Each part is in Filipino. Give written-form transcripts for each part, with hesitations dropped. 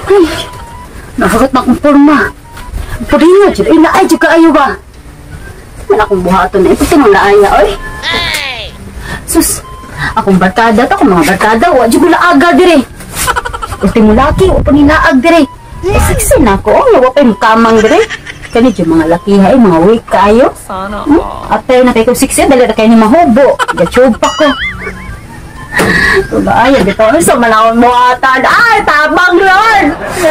Ay, nahagot na akong forma. Pwede nga, dyan. Ay, naay, dyan ka ayo ba? Man akong buhaton na. Ito tinong naaya, oy. Sus, akong barkada to, akong mga barkada. Wa, dyan ko laaga dire. Ulti mo laki, wa pa nilaag dire. Siksi na ako, wa pa yung kamang dire. Kani dyan mga lakihay, mga weak kayo. Sana Atay na kayo kong siksi, dali na kayo ni mahubo. Gatsyog pa ko. Ay, dito sa malawang mo ata. Ay, tabang Lord!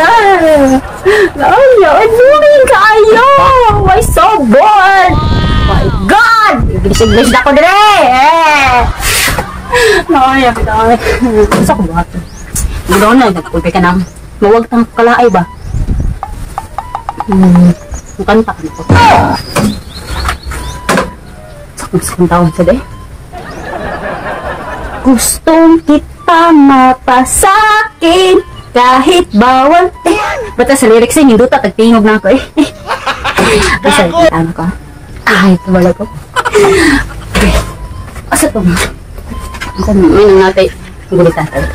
Ay, boring kayo! Why so bored? My God! English na ko dire! Ay, dito. Gusto ko ba ito? Dito na, nagpulpi ka na. Mawag kang kalaay ba? Kanta ka na ko. Sakong taon sa day. Gustong kita mapasakin kahit bawal. Bata sa lyrics ay hinduta, tagtingog na ako eh. Basta, ano ka? Ay, wala ko. Okay. Asa to? Asa mo? May nangatay. Gulitan tayo.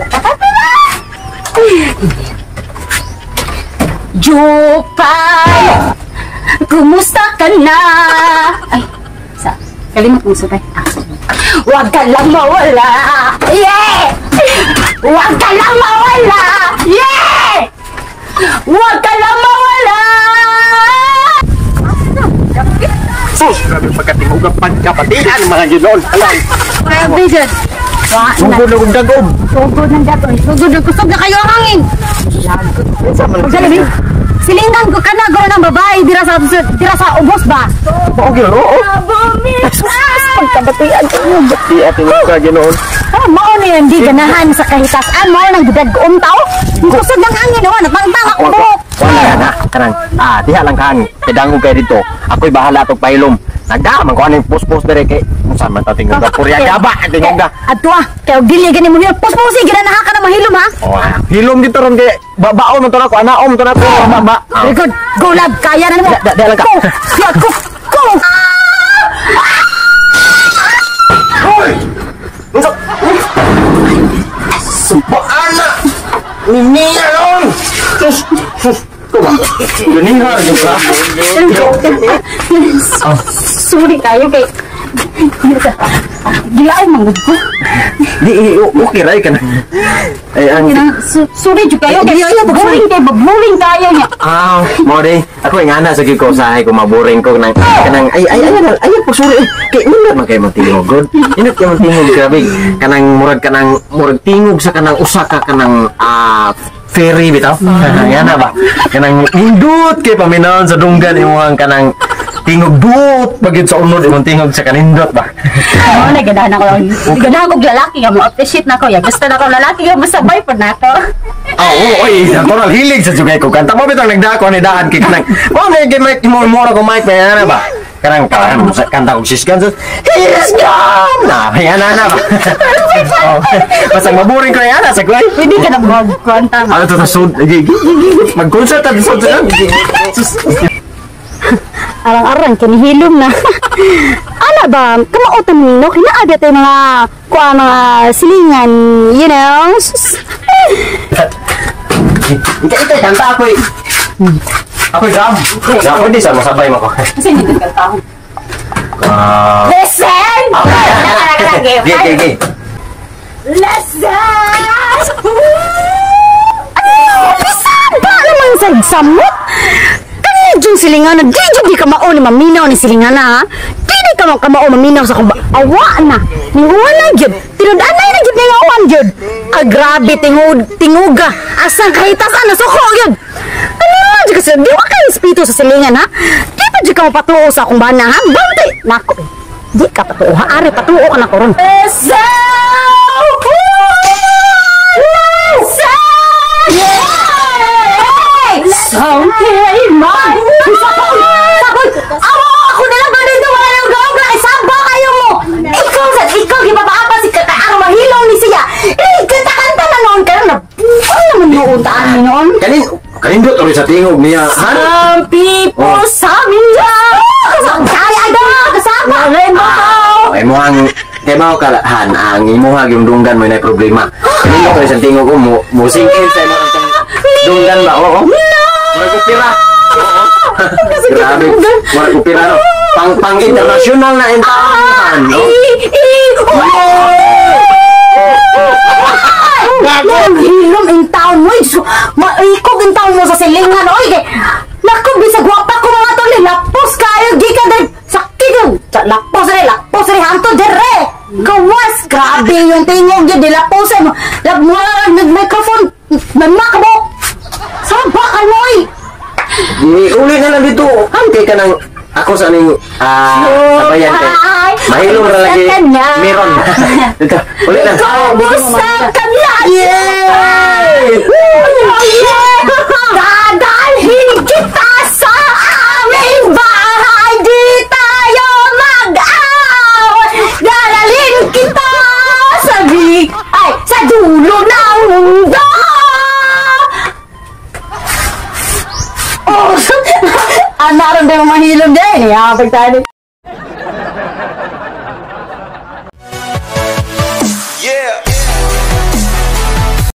Jupay! Kumusta ka na? Ay, sa kalimut mo sabay. Huwag ka lang mawala! Yeah! Huwag ka lang mawala! Yeah! Huwag ka lang mawala! Sus! Grabe pagkatingog ang pagkapatihan mga ginoon! Alam! Grabe dyan! Sugod na kong dagom! Sugod ng dato. Sugod ng kusog na kayo ang hangin! Pagsalibin, silingan ko ka na gawin ng babae dira sa ubos ba? Oo, ginoon! Oo! Pagkabatian ko yung batian ka ginoon! Mao na yun, di ganahan sa kahitasan. Mao nang gudad-goom tao. Kusog ng hangin, nagpangtang ako buhok. Wala na! Kanang, diha lang kang kidangog kayo dito. Ako'y bahala itong pailom. Nagdaman ko anong post-post dire kay saan man tatingog ka? Purya ka ba? Tingog ka! Ato kaya dili ganin mo yun. Pus-pusi, ganahan ka na mahilom ha? Hilom dito ron kay babaon mo to na ko, anaom to na ko. Very good. Go lab, kaya na mo. Dala ka. Go! Hoy! Sumpaan na! Niniya nun! Ganina, Sorry kayo kay gilaay manggod ko. Di, okay ray ka na. Ay, Sorry juga kayo kay boring kayo niya. Mo de. Ako nga na sa ko sa ko maboring ko nang kanang ay po sorry. Kay unod man kay magtingog. Inot kay magtingog grabe. Kanang murag tingog sa kanang usa ka kanang ferry bitaw. Yan na ba? Kanang indot kay paminaon sa dunggan imong kanang tingog duot pagid sa unod imong tingog sa kanindot ba. Oo, naganahan ako. Naganahan ko lalaki nga mo appreciate na ko. Ya gusto na ko lalaki nga masabay po na ko. Oy, natural hilig sa sugay ko. Kanta mo bitang nagdako ni daan kay kanang. Oh, may mic mo ko mic pa na ba? Kanang kanta ko siskan sa He's gone! Yan na ba? Basta maburing ko yan sa kway. Pwede ka na mag-kwanta. Ano to sa sud? Mag-concert at sud sa Arang-arang, kinihilom na. Ano ba, kamautan mo, kinaada tayo mga silingan, you know? Ika, kanta ako eh. Ako'y drum. Ako hindi sa masabay mo ko. Kasi hindi ka kanta ako. Listen! Gay. Listen! Listen! Ba naman sa examot? Kanina silingan na, di ka mao ni maminaw ni silingan na ha? Di ka mao maminaw sa kumba. Awa na! Ninguan na yun! Tinudanay na yun na yawan yun! Grabe, tinguga! Asang kahitasan na suko yun! Ano naman dyan kasi, di ba kayo espiritu sa silingan ha? Di ba dyan ka mapatuo sa akong bana ha? Bante! Nako eh! Di ka patuo ha? Ari, patuo ka na ko ron. Okay, man! Saboy! Ako na lang ba dito? Wala nang gawag na! Isamba kayo mo! Ikaw, gipapaapa si Kataang mahilong ni siya! Kanta-kanta na noon kayo na! Ano naman yung untaan ni noon? Kanindot ulit sa tingog niya. Some people, some in love! Kaya na! Kasama! Ay mo ang kay mo kalahan ang imuhag yung dunggan mo na problema. Kanindot ulit sa tingog mo singkin sa mga Dunggan ba? Oo. Murag ko pira. Oo. Grabe. Murag ko pira, no? Pang international na entahan, no? Hilom in town mo. Maikog in town mo sa silingan. Oy, naku, bisag wapa ko mga tol. Lapos kayo. Di ka din. Sakit yun. Lapos rin. Hanto dire. Gawas. Grabe yung tingog yun. Di laposan mo. Nag-microphone. Namakbo. Saba ka mo, oy. Uli na lang dito. Hantay ka ng... Ako sa aning sabayan kay mahilong na lagi meron. Dito, ulit na. Kamusta ka na? Yay! Dadalhin kita sa aming bahay. Di tayo mag-away. Dadalhin kita sa dulo ng mundo. Oh, naroon din mahilog din. Yapag tayo.